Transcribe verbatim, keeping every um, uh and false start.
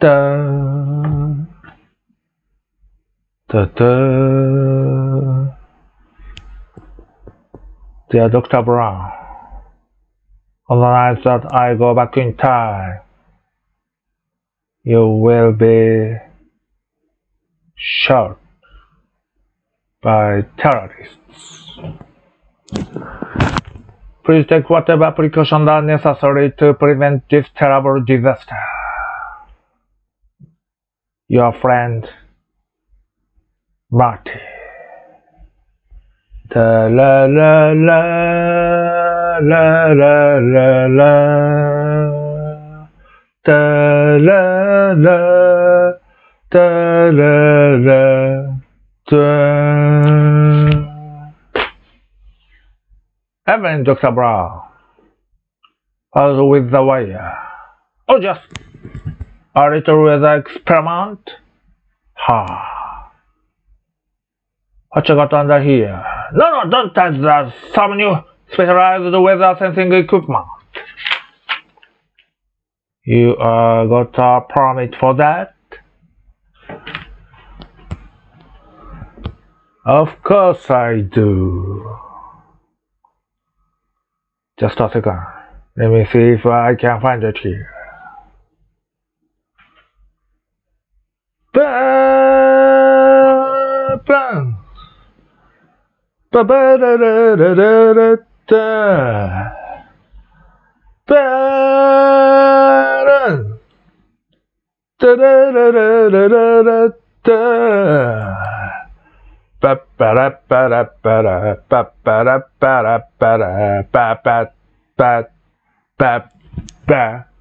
Da, da, da. Dear Doctor Brown, on the night that I go back in time, you will be shot by terrorists. Please take whatever precautions are necessary to prevent this terrible disaster. Your friend, Marty. Da la la la la la la la da la la da la la da. Evening, Doctor Brown. How's with the wire? Oh, just a little weather experiment. Ha. What you got under here? No, no, don't touch that. Some new specialized weather sensing equipment. You uh, got a permit for that? Of course I do. Just a second. Let me see if I can find it here. Ba ba ba ba da da da da da da. Ba da da da da da da da da. Ba ba da ba da ba da ba ba da ba da ba da ba ba ba ba ba.